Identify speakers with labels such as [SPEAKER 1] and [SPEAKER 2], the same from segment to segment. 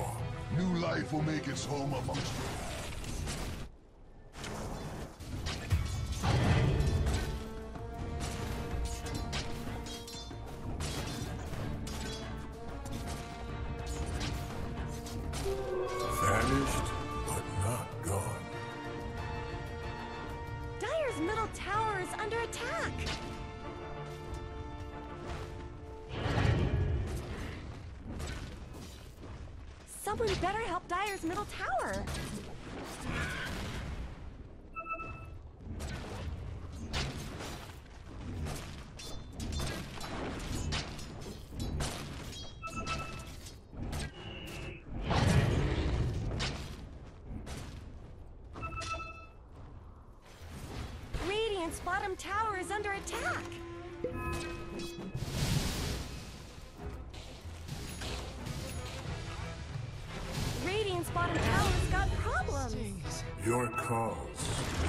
[SPEAKER 1] swamp.
[SPEAKER 2] New life will make its home amongst you.
[SPEAKER 1] Vanished, but not gone.
[SPEAKER 3] Dire's middle tower is under attack. Someone better help Dire's middle tower. Radiant's bottom tower is under attack. Radiant's bottom tower's got problems.
[SPEAKER 1] Your cause.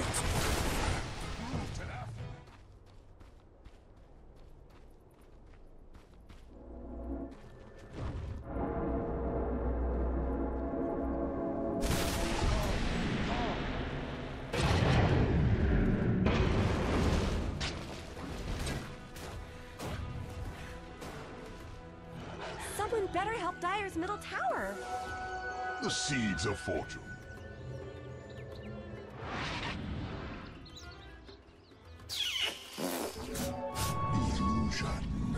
[SPEAKER 3] Someone better help Dire's middle tower.
[SPEAKER 2] The seeds of fortune. Illusion.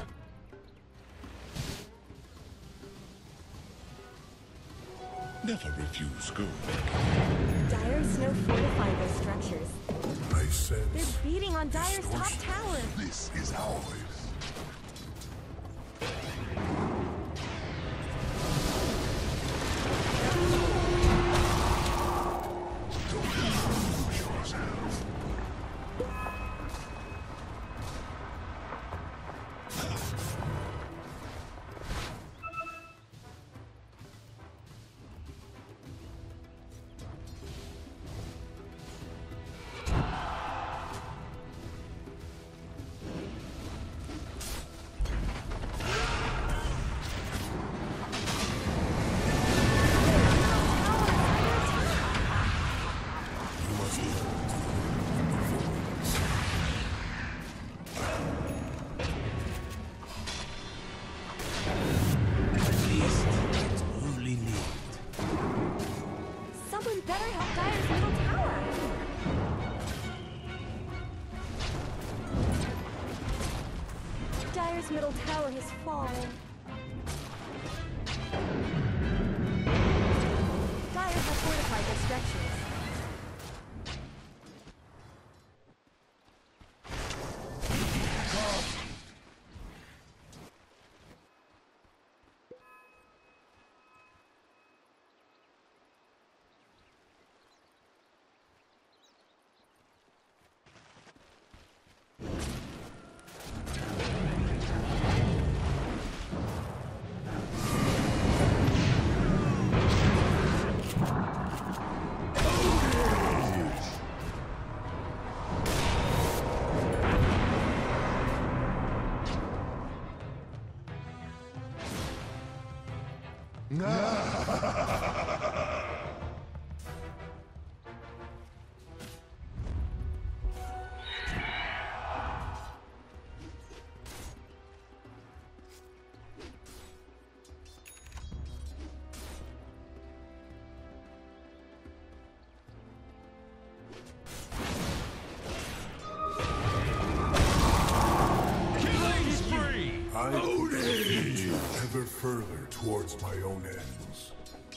[SPEAKER 2] Never refuse good.
[SPEAKER 3] Dire's no fortifying their structures.
[SPEAKER 1] I sense.
[SPEAKER 3] They're beating on Dire's top
[SPEAKER 1] distortion.
[SPEAKER 3] tower.
[SPEAKER 2] This is ours.
[SPEAKER 3] Someone better help Dire's middle tower. Dire's middle tower has fallen. Dire have fortified their structures.
[SPEAKER 1] I lead you ever further towards my own ends.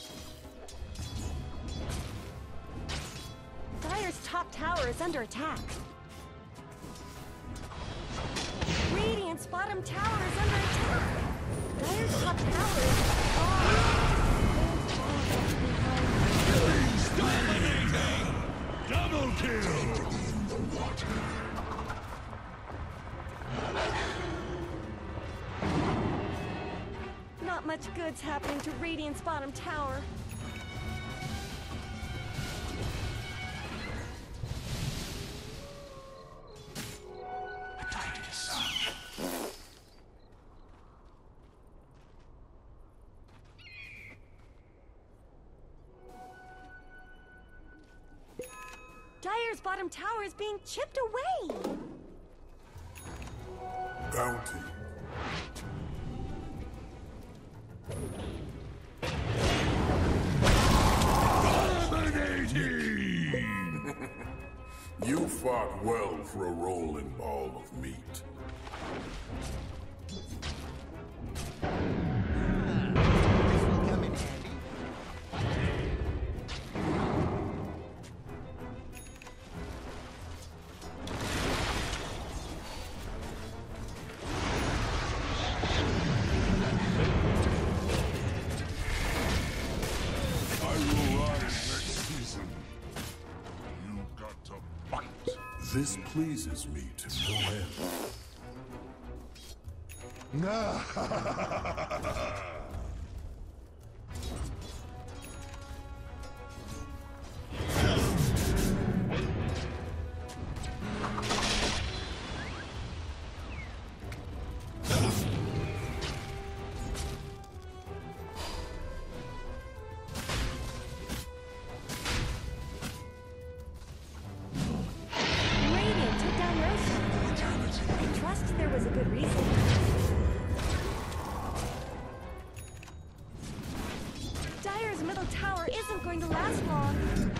[SPEAKER 3] Dire's top tower is under attack. Radiant's bottom tower is under attack. Dire's top tower is
[SPEAKER 4] Dominating! Double kill!
[SPEAKER 2] In the water.
[SPEAKER 3] Not much good's happening to Radiant's bottom tower. Dire's bottom tower is being chipped away.
[SPEAKER 1] Bounty. You fought well for a rolling ball of meat.
[SPEAKER 5] This will come in handy.
[SPEAKER 2] I will rise next season. You got to fight.
[SPEAKER 1] This pleases me to no end.
[SPEAKER 3] Radiant took down Roshan. I trust there was a good reason. Dire's middle tower isn't going to last long.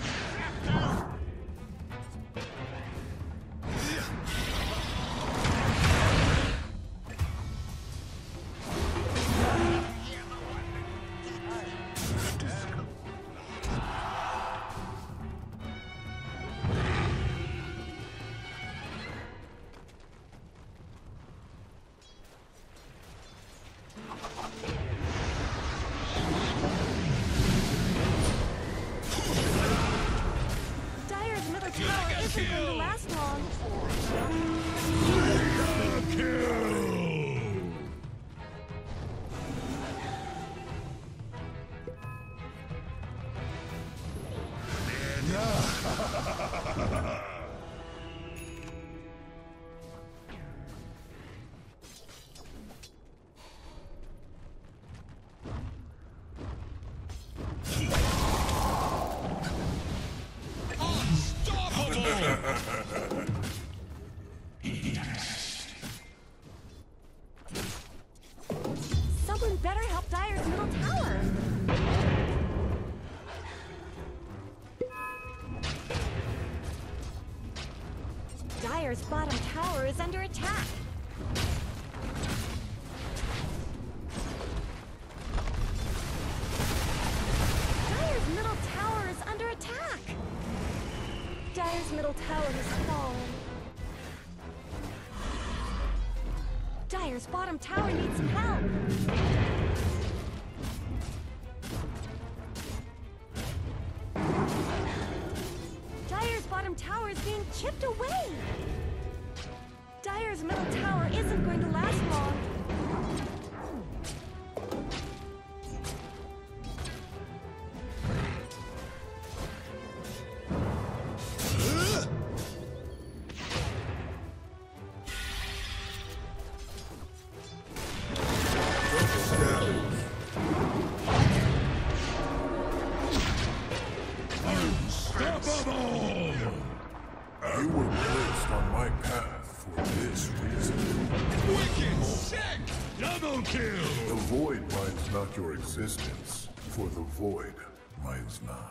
[SPEAKER 3] Dire's middle tower isn't going to last long. Someone better help Dire's middle tower. Dire's bottom tower is under attack. Dire's middle tower is under attack. Dire's middle tower has fallen. Dire's bottom tower needs some help. Dire's bottom tower is being chipped away. Dire's middle tower isn't going to last long.
[SPEAKER 1] You were placed on my path for this reason.
[SPEAKER 4] Wicked sick! Double kill!
[SPEAKER 1] The void minds not your existence, for the void minds not.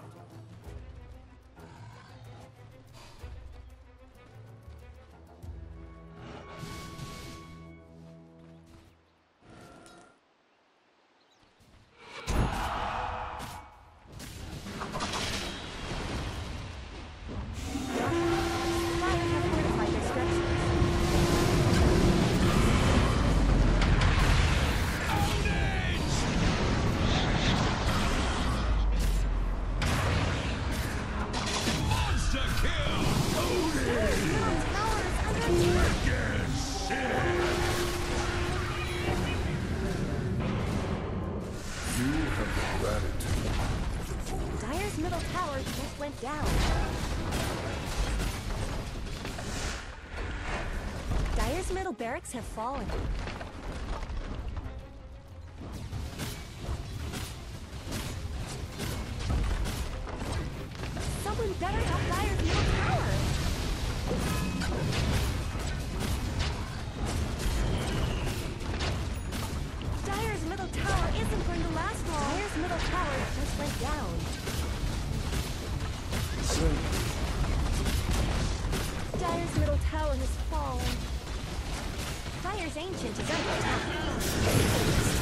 [SPEAKER 3] Dire have fortified their structures.
[SPEAKER 4] Monster kill!
[SPEAKER 3] Dire's middle tower is under attack.
[SPEAKER 4] Wicked sick!
[SPEAKER 1] You have the gratitude of the void.
[SPEAKER 3] Dire's middle tower just went down. Dire's middle barracks have fallen. Someone better help Dire's middle tower. tower just went down. Dire's middle tower has fallen. Dire's Ancient is under attack.